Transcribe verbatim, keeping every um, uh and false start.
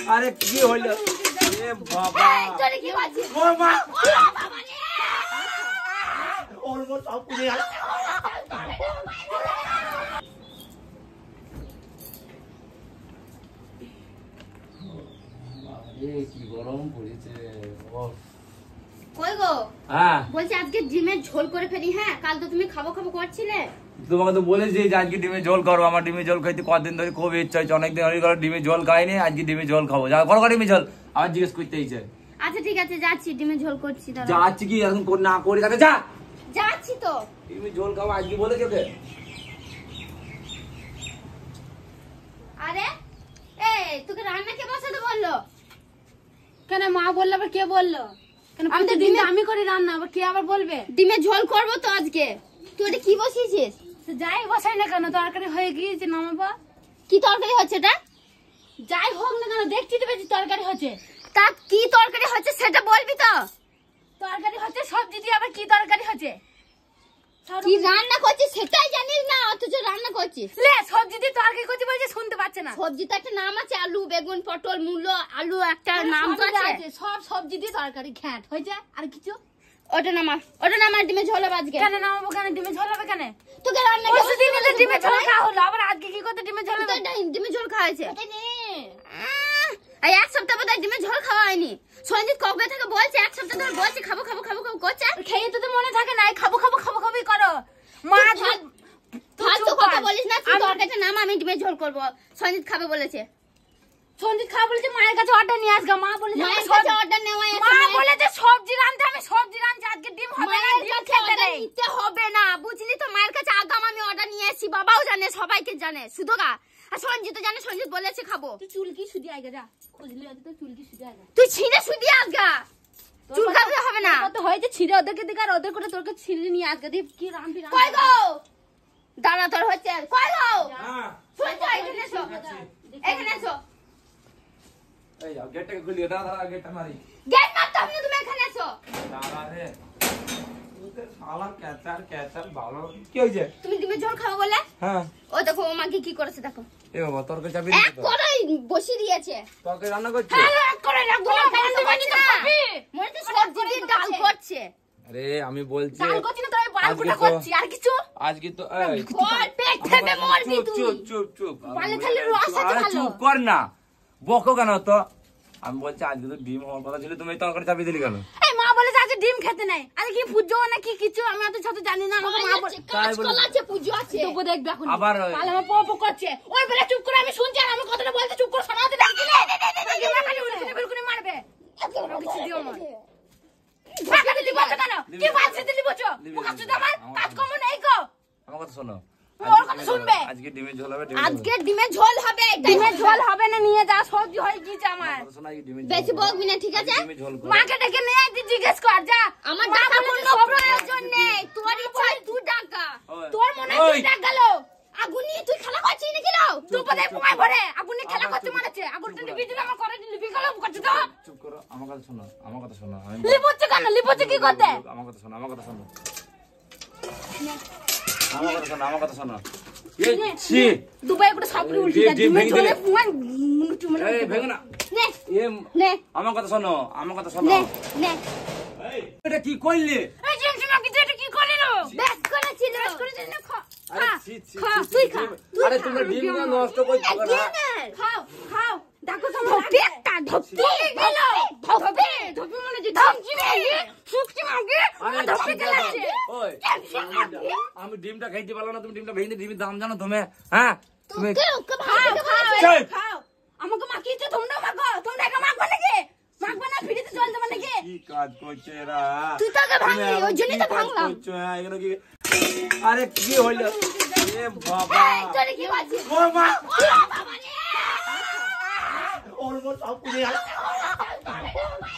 আরে কি হইল? এ বাবা তোরে কি বলছিস? ও মা ও বাবা রে ওর মো সব পুড়ে গেল। আরে কি গরম পড়েছে। কই গো? হ্যাঁ বলছি আজকে ডিমের ঝোল করে ফেলি। হ্যাঁ কাল তো তুমি খাবো খাবো করছিলে। তোমাকে তো বলেছি যে আজকে ডিমের ঝোল করো। আমার ডিমের ঝোল খাইতে কতদিন ধরে খুব ইচ্ছা হচ্ছে, অনেকদিন ধরে ডিমের ঝোল খাইনি, আজকে ডিমের ঝোল খাবো। যা করো ডিমের ঝোল, আবার জিজ্ঞেস করতে ইচ্ছে। আচ্ছা ঠিক আছে যাচ্ছি, ডিমের ঝোল করছি। দাঁড়াও যাচ্ছি কি এখন না করি তাহলে যা। যাচ্ছি তো। ডিমের ঝোল খাবো আজকে বলেছে ওকে। আরে এই তোকে রান্না কে বসাতে বললো? কেন মা বললো আবার কে বললো? কেন আমি তো দিন ডিমে- আমি করি রান্না, আবার কে আবার বলবে? ডিমের ঝোল করবো তো আজকে। তুই এটা কি বসিয়েছিস? তো যাই বসাই না কেন, তরকারি হয়ে গিয়েছে নামাবো। কি তরকারি হচ্ছে এটা? যাই হোক না কেন, দেখছি তো বেশি তরকারি হচ্ছে। তা কি তরকারি হচ্ছে সেটা বলবি তো। তরকারি হচ্ছে সবজি দিয়ে, আবার কি তরকারি হচ্ছে? কি রান্না করছিস সেটাই জানিস না, অথচ রান্না করছিস। লে সবজি দিয়ে তরকারি করছি বলছে শুনতে পাচ্ছে না। সবজি তো একটা নাম আছে, আলু বেগুন পটল মূলো আলু একটা নাম তো সবই আছে। সব সবজি দিয়ে তরকারি ঘ্যাট হয়েছে, আর কিছু ওটা নামা, ওটা নামা, ডিমের ঝোল হবে আজকে। কেন নামাবো? কেন ডিমে ঝোল হবে? কেন তোকে রান্না কে পরশু দিন বলেছে? ডিমে ঝোল খাওয়া হলো, আবার আজকে কি করতে ডিমে ঝোল তো হবে? এটা ডিমের ঝোল খাওয়াছে। ওটাই নে। আহ, এই এক সপ্তাহ পর ডিমের ঝোল খাওয়া হয়নি। সঞ্জিত কবে থেকে বলছে, এক সপ্তাহ ধরে বলছে খাবো খাবো খাবো খাবো করছে। খেয়ে তো তো মনে থাকে না, এই খাবো খাবো খাবো খাবোই করো। মা ফাল- ফালতু কথা বলিস না, তুই তরকারিটা নাম, আমি ডিমের ঝোল করবো। সঞ্জিত খাবে বলেছে। সঞ্জিত খাওয়া বলেছে মায়ের কাছে অর্ডার নিয়ে আসগা। মা বলেছে মায়ের আমি কাছে সব- অর্ডার নেওয়া আছে। মা মায়ের- বলেছে সবজি রাঁধতে, আমি সবজি রাঁধছি, আজকে ডিম হবে না, মায়ের ডিম কাছে খেতে order নেই। নিতে হবে না, বুঝলি তো। মায়ের কাছে আগাম আমি অর্ডার নিয়ে এসেছি, বাবাও জানে, সবাইকে জানে, শুধু গা। আর সঞ্জিত জানে, সঞ্জিত বলেছে খাবো। তুই চুলকি শুধু আইগা যা, বুঝলি তো চুলকি শুধু আইগা। তুই ছিঁড়ে শুধি আসগা, চুল কাটতে হবে না। কত হয়েছে ছিঁড়ে ওদেরকে দিকে, আর ওদের করে তোরকে ছিঁড়ে নিয়ে আসগা দিয়ে কি রাঁধবি রাঁধবি। কই গো? দাঁড়া তোর হচ্ছে, কই গো? হ্যাঁ শুনছো, এখানে এসো, এখানে এসো। এই গেটটাকে খুলিয়ে দাও, দাঁড়া গেটটা মারি। গেট মারতে হবে না, তুমি এখানে এসো। দাঁড়া রে তোকে শালা ক্যাচার ক্যাচার ভালো কি হইছে? তুমি ডিমের ঝোল খাও বলে? হ্যাঁ ও দেখো ও মাকে কি করেছে দেখো। এ বাবা তরকারি চাবি এক দিতে তো কড়াই বসিয়ে দিয়েছে। তরকারি রান্না করছিস? এক করে রাখবো না, তরকারি তো বান্দি করছে বান্দি না। তো খাবি। মনে হচ্ছে সবজি দিয়ে ডাল করছে। আরে আমি বলছি ডাল করছি না, তাই বালগুলো আজকে তো- করছি, আর কিছু আজকে তো এই ওর পেট ফেটে মরবি চুপ তুই। চুপ চুপ চুপ বালে থালে রস আছে আরে ভালো। চুপ কর না, বকো কেন তো? আমি বলছি আজকে তো ডিম হওয়ার কথা ছিল, তুমি এই তরকারি চাবি দিলি কেন? এই মা বলেছে আজকে ডিম খেতে নেই, আজকে কি পুজো না কি কিছু, আমি অত শত জানি না। আমাকে মা বলে কাঁচকলা আছে, পুজো আছে। তবু দেখবে এখন আবার ওই- পালে আমার পপ করছে। ওই বেলা চুপ করে আমি শুনছি, আর আমি কথাটা বলতে চুপ করে শোনাতে ডাকছিলে। আগে মা খালি উলকুনি বিলকুনি মারবে। কিছু দিও না। টাকা দিলি বলছো কেন? কি বালছে দিলি বলছো? মুখ আসছে তো আমার কাজকর্ম নেই গো। আমার কথা শোনো, ওর কথা শুনবে। আজকে ডিমের ঝোল হবে, ডিমের ঝোল আজকে ডিমের ঝোল হবে, এটাই ডিমের হবে। ঝোল হবে না, নিয়ে যা, সবজি হয়ে গিয়েছে আমার। আমার কথা শোনো, আজকে ডিমের ঝোল বেশি হবে। বকবি না, ঠিক আছে? আজকে ডিমের ঝোল করো। মাকে ডেকে নিয়ে আয়, তুই জিজ্ঞেস কর যা। আমার মা ডাকা বলেছে কোনো সব- প্রয়োজন নেই, তোর ইচ্ছায় তুই ডাকা। ওই, তোর মনে হয় ওই, তুই ডাক গেল। আগুন নিয়ে তুই খেলা করছিস নাকি? নাও তুই বোধহয় পুমায় ভরে আগুন নিয়ে খেলা করতে মানেছে। আগুনটা লিবি দিলে আমার করে লিবি গেল করছে তো। চুপ করো, আমার কথা শোনো, আমার কথা শোনো। আমি লিবুচ্ছে কেন? লিবুচ্ছে কি করতে? আমার কথা শোনো, আমার কথা শোনো, আমার কথা শোনো, আমার কথা শোনো। এই ছি, দুবাই করে সাপুরি উল্টি ডিম, যা ডিম ডিমে ভেঙে ঝোলে দিলে। পুমায় মুটু মানে এই ভেঙো না। নে এ নে আমার কথা শোনো, আমার কথা শোনো। নে নে। এটা কি করলি? এই জিনিস মা কিছু এটা কি করিলো? বেশ করেছিল। বেশ করে দিন না খা। আরে ছি ছি খা, ছি, তুই ছি, খা, ডিম- তুই আরে খা। তোমরা ডিম না নষ্ট করছো না। ডিমের খাও খাও। দেখো তো ধপি একটা ধপি গেল ধপি ধপি মনে যে ধপি মাগি সুক্তি মাগি আরে ধপি ঠিক গেল আছে। ওই, আমি ডিমটা খাইতে পারলাম না, তুমি ডিমটা ভেঙে ডিমের দাম জানো তুমি? হ্যাঁ তুমি তোকে ওকে খাও ভালো খাও করে চল। খাও। আমাকে মাখিয়েছো তোমরা মাখো। তোমরা একা মাখবো নাকি? মাখবো না, ফ্রিতে চল দেবো নাকি? কি কাজ করছে এরা? তুই তো আগে ভাঙলি, তুমি ওই জন্যই তো কি কাজ ভাঙলাম। করছো? হ্যাঁ, এগুলো কি? আরে কি হইলো? এ বাবা তোরে কি বলছিস? ও মা ও বাবা রে ওর মো সব পুড়ে গেল।